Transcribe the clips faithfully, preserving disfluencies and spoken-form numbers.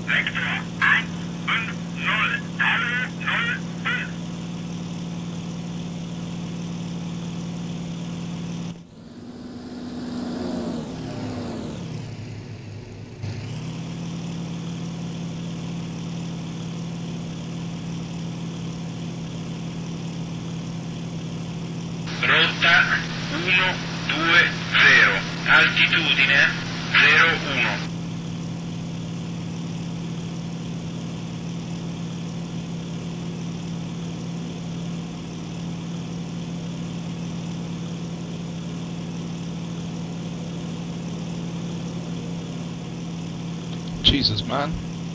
Rotta uno due zero, altitudine zero uno. Jesus, man.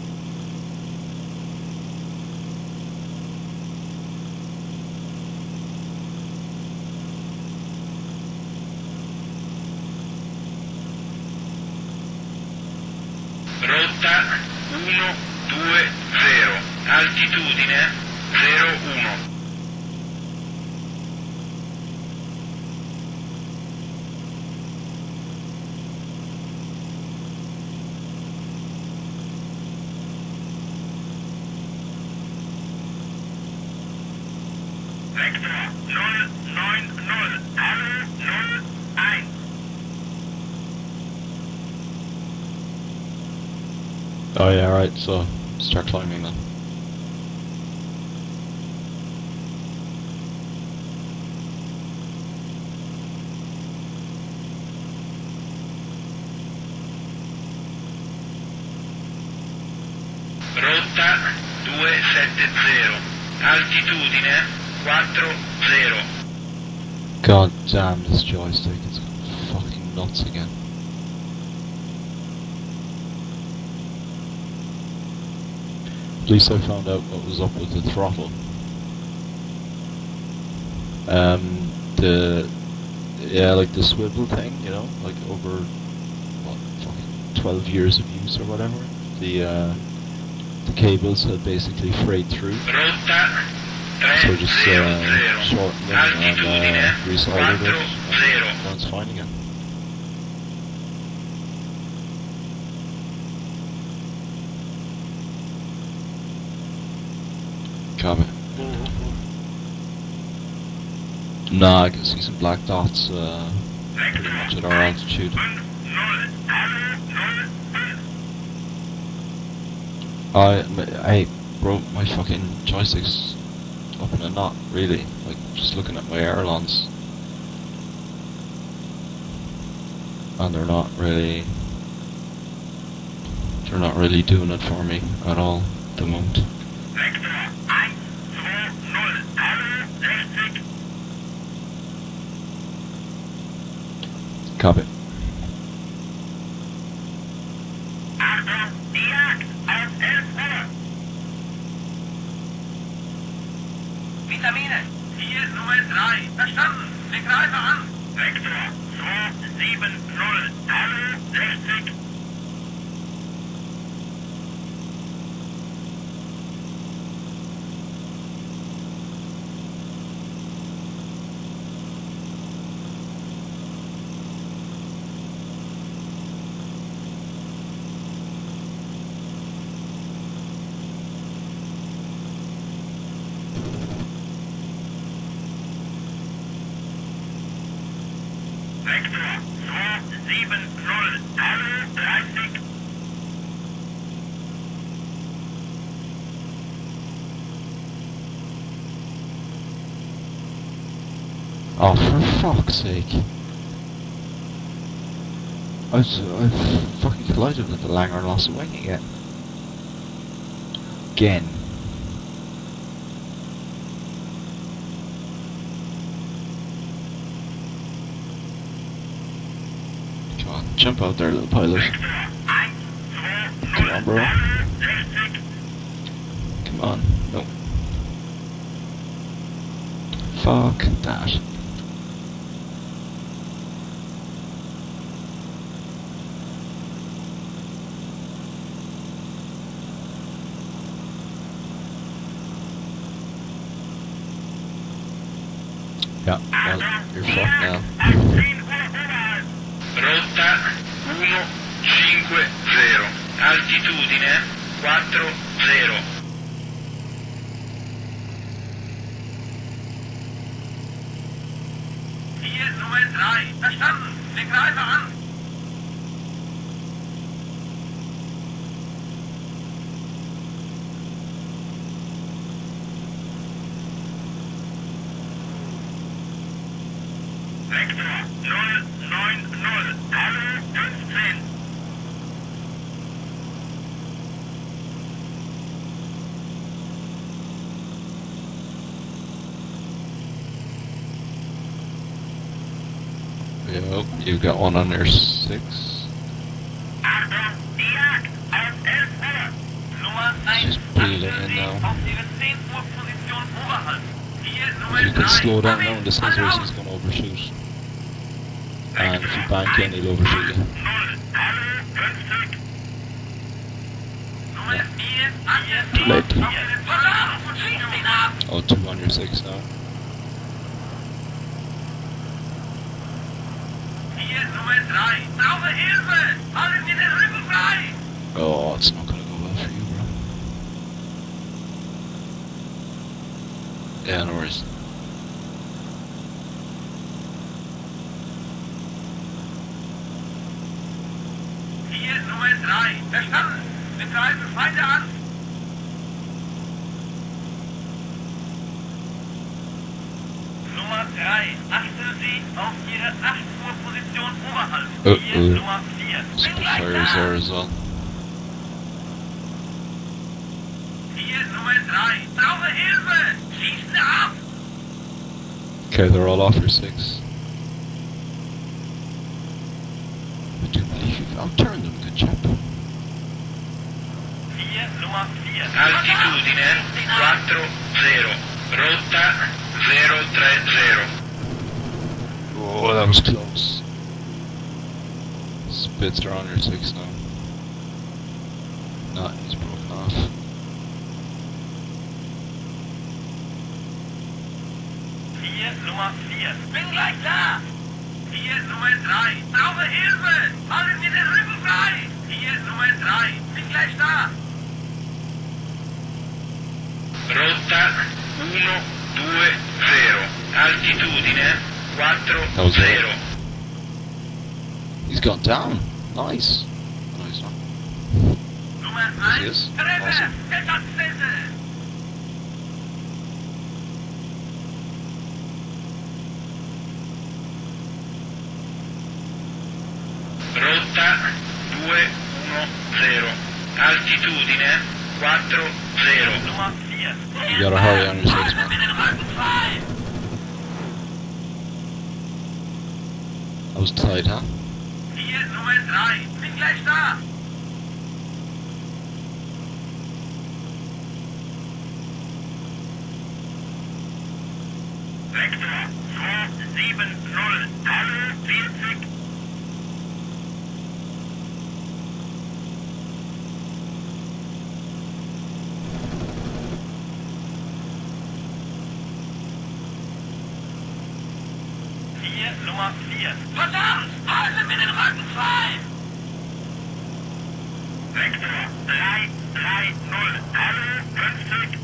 Rotta uno due zero, altitudine zero uno. Vector null neun null, hallo null eins. Oh yeah, right, so start climbing then. Rotta due sette zero, altitudine quattro zero. God damn this joystick, it's fucking nuts again. At least I found out what was up with the throttle. Um, the, yeah, like the swivel thing, you know, like over, what, fucking twelve years of use or whatever, the, uh, the cables had basically frayed through. So just, uh, shortened them and, uh, resoldered it, and now it's fine again. Copy. Nah, I can see some black dots, uh, pretty much at our altitude. I, I broke my fucking joysticks up in a knot, really. Like, just looking at my ailerons. And they're not really, they're not really doing it for me at all at the moment. Copy. Vitamine, hier Nummer drei, verstanden, wir greifen an. Vektor zwei sieben null, hallo sechzig. Vektor zwei sieben null, hallo dreißig. Oh, for fuck's sake. I was, I fucking collided with the Langer and lost a wing again. Again. Come on, jump out there, little pilot. Come on, bro. Come on. No. Fuck that. Yeah, well, you're fucked now. Rotta uno cinque zero, altitudine quattro zero. Hier Nummer drei. Verstanden. Wir greifen an. Vektor null neun null. Hallo fünfzehn. Yep, you got one on there, six. Achtung, die Jagd auf elf Uhr. Nummer eins. Just peeling in now. Auf Ihre zehn Uhr Position oberhalb. Hier Nummer You can drei. slow down now in the scissors, he's going to overshoot. And if you bank in, he'll overshoot you. Hallo fünfzig. Nummer vier. Too late. Verlauf und schießt ihn ab. Oh, two on your six now. Hier Nummer drei. Brauche Hilfe. Halten Sie den Rücken frei. Oh, it's not going to go well for you, bro. Yeah, no worries. Hier Nummer drei. Verstanden. Wir greifen Feinde an. Nummer drei. Achten Sie auf Ihre acht Uhr Position oberhalb. Uh Hier oh. Nummer vier. Bin gleich Spitfire is da. there as well. Hier Nummer drei. Brauche Hilfe. Schießen ab. Okay, they're all off your six. I do believe you've outturned them, good chap. Hier Nummer vier. Altitudine quattro zero. Rotta zero tre zero. Oh, that was close. Spits are on your six now. No, he's broken off. Hier Nummer vier. Bin gleich da. Hier Nummer drei. Brauche Hilfe. Halten Sie den Rücken frei. Hier Nummer drei. Bin gleich da. Rotta uno due zero. Altitudine quattro zero. He's gone down. Nice. No, he's not. Nummer He eins. is. Treffer. Awesome. Deckungssätze. Rotta due uno zero. Altitudine quattro zero. Nummer vier. You gotta hurry on your six, man. That was tight, huh? Hier Nummer drei. Bin gleich da. Vektor zwei sieben null. Hallo vierzig. Hier Nummer vier. Verdammt! Halten wir den Rücken frei! Vektor drei drei null. Hallo fünfzig.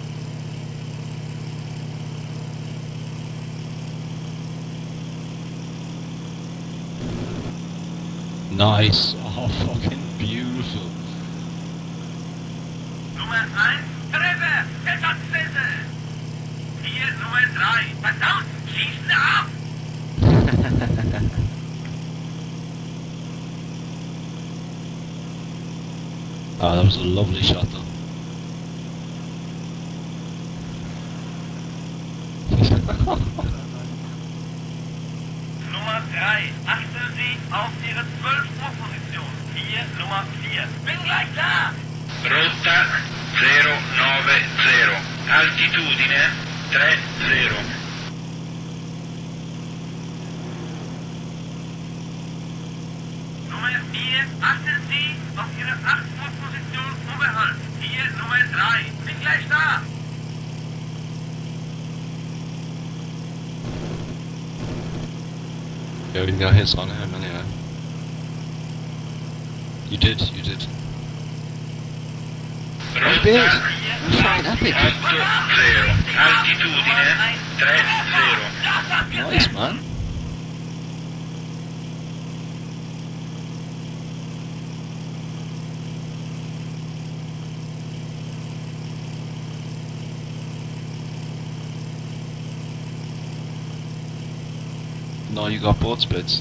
Nice. Oh, fucking beautiful. Nummer eins. Treffer. Deckungssätze. Hier Nummer drei. Verdammt! Schießen ab! Ah, that was a lovely shot, though. Nummer drei. Achten Sie auf Ihre zwölf Uhr Position. Hier Nummer vier. Bin gleich da. Rotta zero nove zero. Altitudine tre zero. Nummer vier. Achten Sie auf Ihre acht Uhr Position oberhalb. Hier Nummer drei. Bin gleich da. Yeah, we got hits on him anyway. You did, you did. bit. Fine, epic. otto zero, altitudine tre zero. Nice, man. No, you got both splits.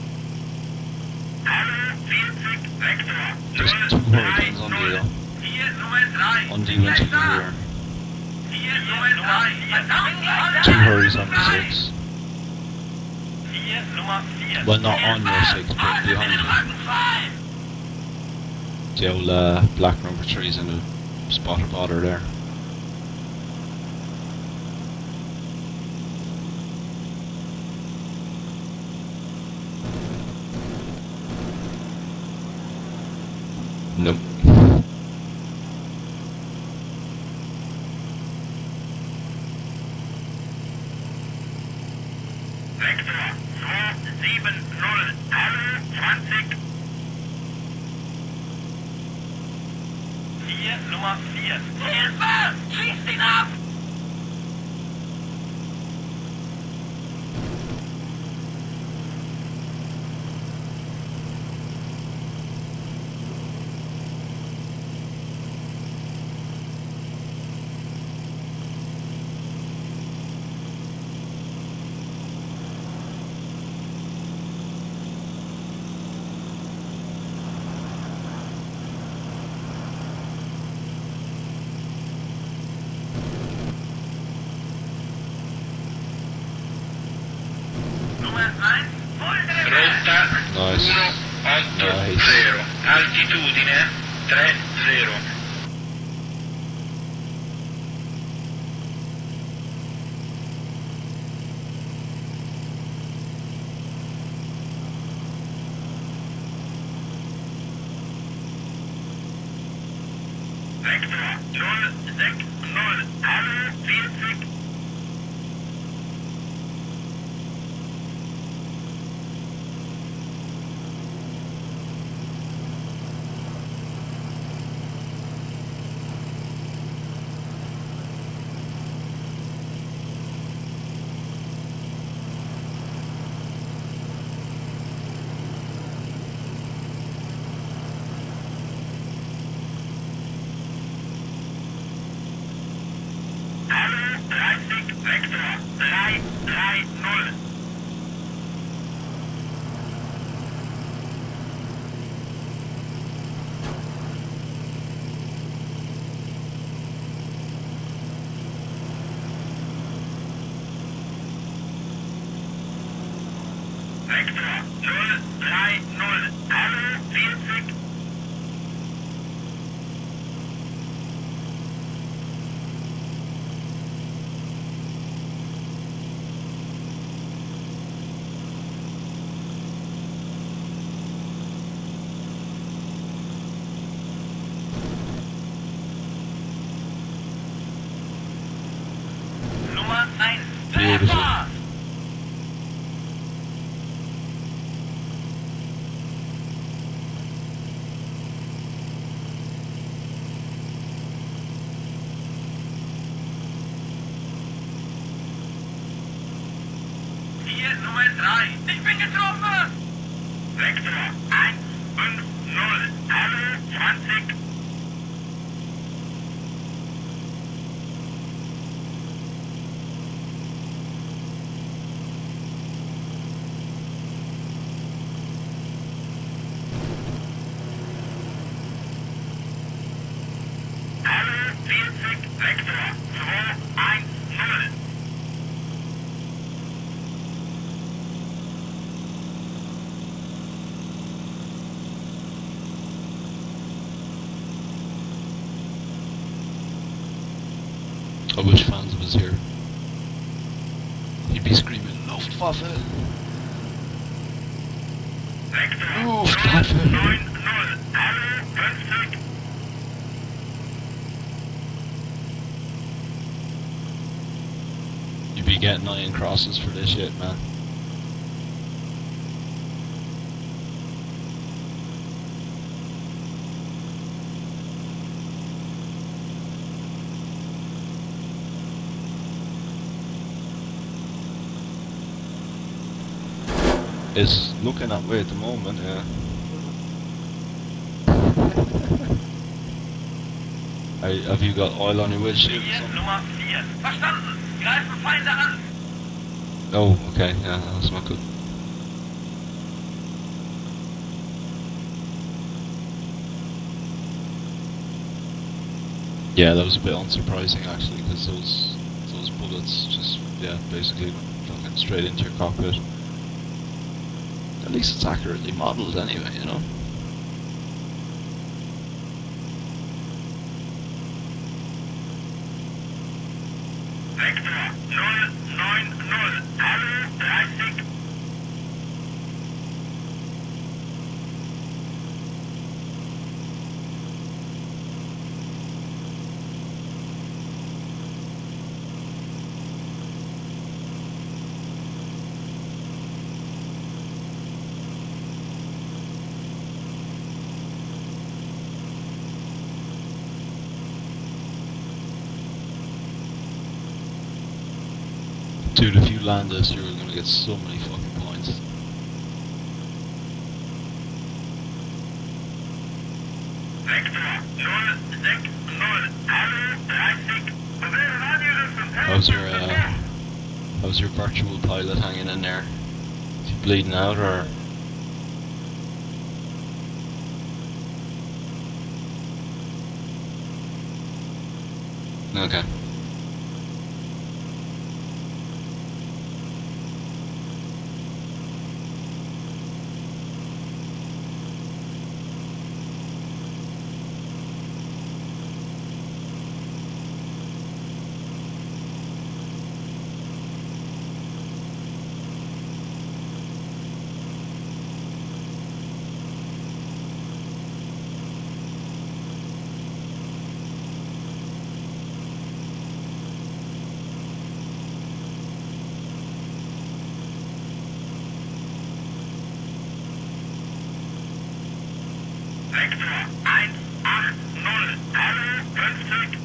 Just two hurricanes on the on the into the rear. Two hurries on the six. Well, not on your six, but behind you. The old uh, black number three's in a spotter botter there. Nope. Vektor zwei sieben null, alle zwanzig. vier, Nummer vier. Hilfe! Schießt ihn ab! Nice. uno otto Nice. zero, altitudine tre zero. Vektor null sechs null, alle vierzig. Vektor drei drei null. Vektor null drei null, alle vierzig. Nummer eins. Beautiful. Hier Nummer drei. Ich bin getroffen! Vektor eins fünf null, alle zwanzig. Alle vierzig, Vektor zwei eins null. I wish fans was here. He'd be screaming, Luftwaffe! Vektor Luftwaffe! neun null, alle fünfzig. You'd be getting iron crosses for this shit, man. It's looking that way at the moment, yeah. Hey, have you got oil on your windshield? Hier Nummer vier. Verstanden. Greifen Feinde an. Oh, okay, yeah, that's not good. Yeah, that was a bit unsurprising actually, because those those bullets just, yeah, basically went fucking straight into your cockpit. At least it's accurately modelled anyway, you know? Vector null neun null. Hallo, dreißig. Dude, if you land this, you're gonna get so many fucking points. Vector null sechs null. Hallo, dreißig. How's your, uh, how's your virtual pilot hanging in there? Is he bleeding out, or...? Okay. Vector eins acht null. Hallo, fünfzig.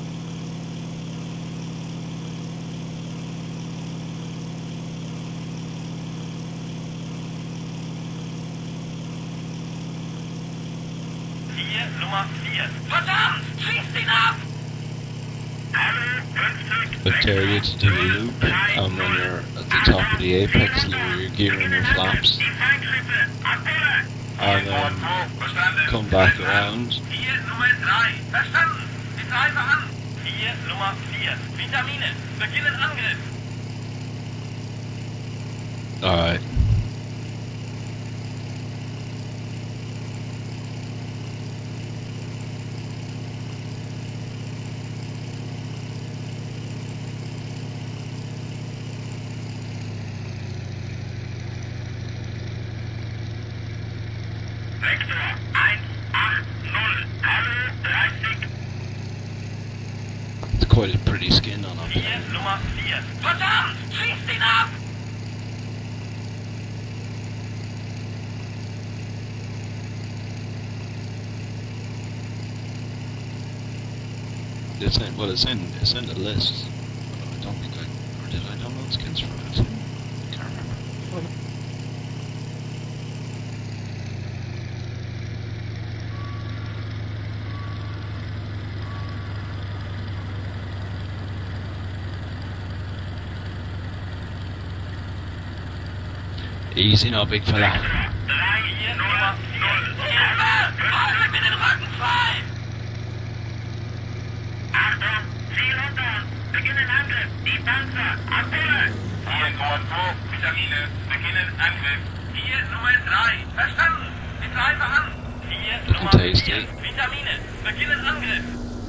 Hier Nummer vier. Verdammt! Schießt ihn ab! Hallo, fünfzig. But tell you to do a loop, and when you're at the top of the apex, lower your gear and your flaps, Die Feindschiffe! Abwehr! and then come back around. Hier Nummer drei. Verstanden. Die Treiber an. Hier Nummer vier. Vitamine. Beginnen Angriff. Alright. Vector eins acht null. Hallo, dreißig. It's quite a pretty skin on Hier it. Nummer vier. Verdammt! Schießt ihn ab! It's in, well, it's in, it's in the list. I don't think I, or did I download skins from it? I can't remember. Easy now, big fella. drei, hier Nummer null. Hilfe! Haltet mir den Rücken frei! Achtung! Ziel runter! Beginnen Angriff! Die Panzer! Abholen! Hier Nummer zwei. Vitamine. Beginnen Angriff. Hier Nummer drei. Verstanden! Die Treiber an! Hier Looking Nummer tasty. vier. Vitamine. Beginnen Angriff.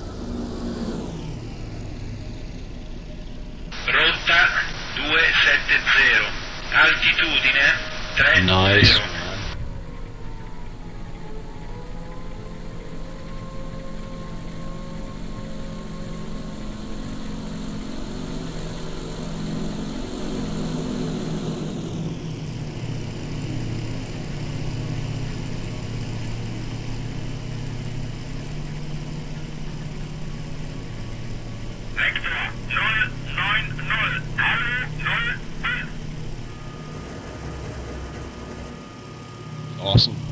Rotta due sette zero. Altitudine tre Nice, zero. man. Vector null neun null. Hallo null fünf. awesome.